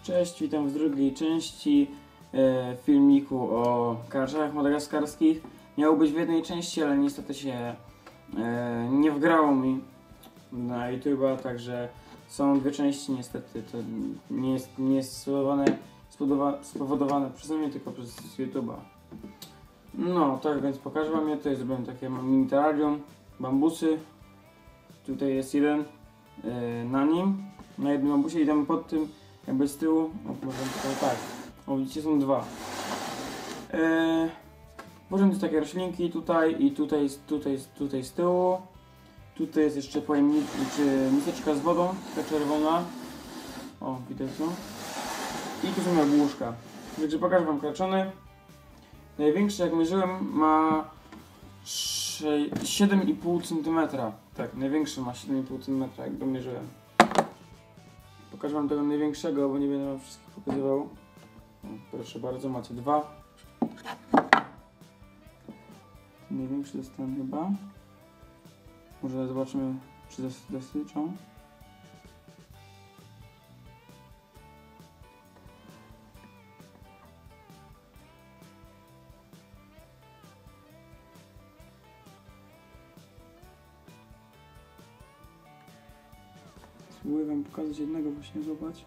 Cześć, witam w drugiej części filmiku o karaczanach madagaskarskich. Miało być w jednej części, ale niestety się nie wgrało mi na YouTube'a, także są dwie części niestety. To nie jest spowodowane przeze mnie, tylko przez YouTube'a. No, tak więc pokażę wam je. Tutaj zrobiłem takie mini terrarium, bambusy. Tutaj jest jeden na nim, na jednym bambusie i tam pod tym jakby z tyłu, może tak, o widzicie, są dwa. Możemy mieć takie roślinki tutaj i tutaj z tyłu. Tutaj jest jeszcze pojemnik, czy miseczka z wodą, taka czerwona. O, widać to. I tu są jabłuszka. Także pokażę wam kraczony. Największy, jak mierzyłem, ma 7,5 cm. Tak, największy ma 7,5 cm, jak go mierzyłem. Pokażę wam tego największego, bo nie będę wam wszystkich pokazywał. O, proszę bardzo, macie dwa. Największy jest ten chyba. Może zobaczymy, czy dotyczą. Spróbuję wam pokazać jednego, właśnie złapać.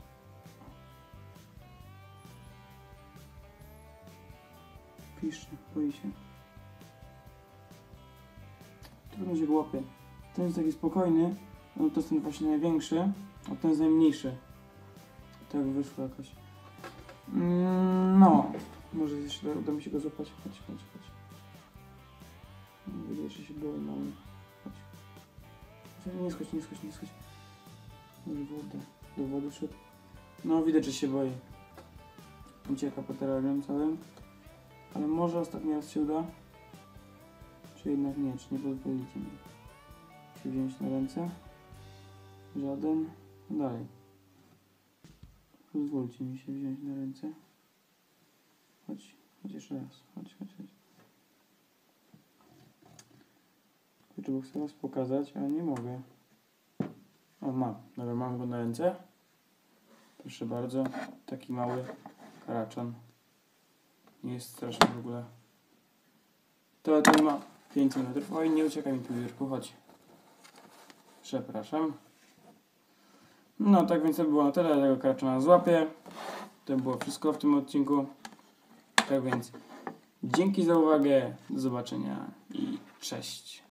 Piszczy, boi się. Trudno się go łapie. Ten jest taki spokojny, no to jest ten właśnie największy, a ten jest najmniejszy. Tak wyszło jakoś. No, może jeszcze uda mi się go złapać. Chodź. Wydaje się, się boi mały. Chodź. Nie schodź. Do wody szedł. No, widać, że się boi. Ucieka po terrarium całym. Ale może ostatni raz się uda. Czy jednak nie, czy nie pozwolicie mi się wziąć na ręce? Żaden. Dalej. Pozwólcie mi się wziąć na ręce. Chodź jeszcze raz. Chodź. Kurczę, bo chcę was pokazać, ale nie mogę. O, mam. Dobra, mam go na ręce. Proszę bardzo. Taki mały karaczan. Nie jest straszny w ogóle. Ten ma 5 cm. Oj, nie uciekaj mi tu, Jurku, chodź. Przepraszam. No, tak więc to było na tyle. Tego karaczana złapię. To było wszystko w tym odcinku. Tak więc dzięki za uwagę. Do zobaczenia i cześć.